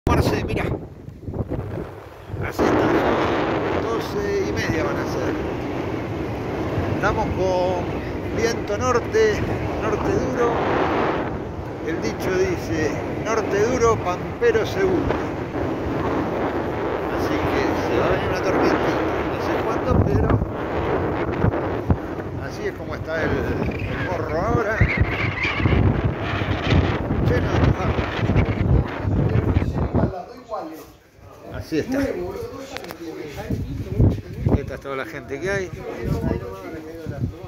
Marce, mira. Así está. 12:30 van a ser. Estamos con viento norte, norte duro. El dicho dice, norte duro, pampero seguro. Así que se va a venir una tormentita. No sé cuándo, pero así es como está el morro ahora. Lleno de mojados. Así está. Esta es toda la gente que hay.